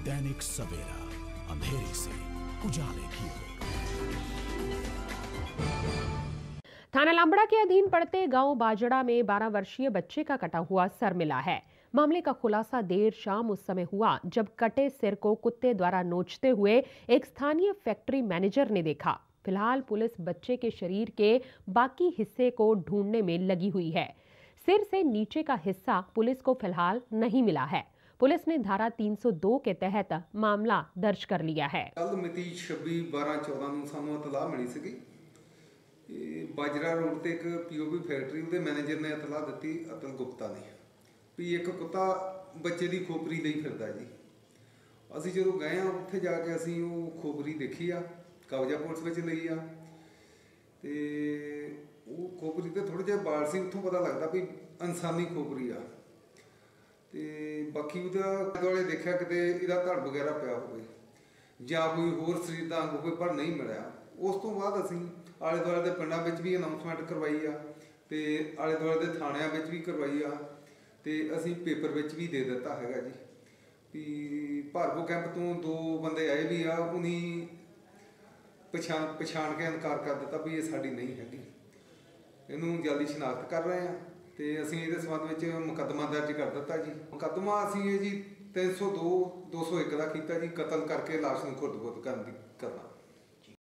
दैनिक सवेरा, अंधेरे से उजाले की ओर। थाना लांबड़ा के अधीन पड़ते गांव बाजड़ा में 12 वर्षीय बच्चे का कटा हुआ सर मिला है। मामले का खुलासा देर शाम उस समय हुआ जब कटे सिर को कुत्ते द्वारा नोचते हुए एक स्थानीय फैक्ट्री मैनेजर ने देखा। फिलहाल पुलिस बच्चे के शरीर के बाकी हिस्से को ढूंढने में लगी हुई है। सिर से नीचे का हिस्सा पुलिस को फिलहाल नहीं मिला है। पुलिस ने धारा 302 के तहत मामला दर्ज कर लिया है। कल मिति 26/12/14 ਨੂੰ ਸਾਨੂੰ ਇਤਲਾਹ ਮਿਲੀ ਸੀਗੀ। ਬਾਜਰਾ ਰੋਡ ਤੇ ਇੱਕ ਪੀਓਪੀ ਫੈਕਟਰੀ ਉਹਦੇ ਮੈਨੇਜਰ ਨੇ ਇਤਲਾਹ ਦਿੱਤੀ ਅਤਲ ਗੁਪਤਾ ਨੇ ਵੀ ਇੱਕ ਕੁੱਤਾ ਬੱਚੇ ਦੀ ਖੋਪਰੀ ਲਈ ਫਿਰਦਾ ਜੀ। ਅਸੀਂ ਜਦੋਂ ਗਏ ਆ ਉੱਥੇ ਜਾ ਕੇ ਅਸੀਂ ਉਹ ਖੋਪਰੀ ਦੇਖੀ ਆ, ਕਬਜ਼ਾ ਪੁਲਿਸ ਵਿੱਚ ਲਈ ਆ ਤੇ ਉਹ ਖੋਪਰੀ ਤੇ ਥੋੜੇ ਜਿਹੇ ਬਾਲ ਸੀ, ਉੱਥੋਂ ਪਤਾ ਲੱਗਦਾ ਵੀ ਇਨਸਾਨੀ ਖੋਪਰੀ ਆ ਤੇ ਬਾਕੀ ਉਹਦਾ ਦੁਆਲੇ ਦੇਖਿਆ ਕਿਤੇ ਇਹਦਾ ਧੜ ਵਗੈਰਾ ਪਿਆ ਹੋਵੇ ਜਾਂ ਕੋਈ ਹੋਰ ਸਰੀਰ ਦਾ ਅੰਗ ਕੋਈ ਪਰ ਨਹੀਂ ਮਿਲਿਆ। ਉਸ ਤੋਂ ਬਾਅਦ ਅਸੀਂ ਆਲੇ ਦੁਆਲੇ ਦੇ ਪਿੰਡਾਂ ਵਿੱਚ ਵੀ ਅਨਾਉਂਸਮੈਂਟ ਕਰਵਾਈ ਆ ਤੇ ਆਲੇ ਦੁਆਲੇ ਦੇ ਥਾਣਿਆਂ ਵਿੱਚ ਵੀ ਕਰਵਾਈ ਆ ਤੇ ਅਸੀਂ ਪੇਪਰ ਵਿੱਚ ਵੀ ਦੇ ਦਿੱਤਾ ਹੈਗਾ ਜੀ ਵੀ ਭਾਰਗੋ ਕੈਂਪ ਤੋਂ 2 ਬੰਦੇ ਆਏ ਵੀ ਆ, ਉਹਨੀ ਪਛਾਣ ਕੇ ਇਨਕਾਰ ਕਰ ਦਿੱਤਾ ਵੀ ਇਹ ਸਾਡੀ ਨਹੀਂ ਹੈਗੀ। ਇਹਨੂੰ ਜਲਦੀ ਸ਼ਨਾਖਤ ਕਰ ਰਹੇ ਆ ਤੇ ਅਸੀਂ ਇਹਦੇ ਸੰਬੰਧ ਵਿੱਚ ਮੁਕੱਦਮਾ ਦਰਜ ਕਰ ਦਿੱਤਾ ਜੀ। ਮੁਕੱਦਮਾ ਅਸੀਂ ਇਹ ਜੀ 302 201 ਦਾ ਕੀਤਾ ਜੀ, ਕਤਲ ਕਰਕੇ ਲਾਸ਼ ਨੂੰ ਖੁਰਦ-ਬੁਰਦ ਕਰਨਾ।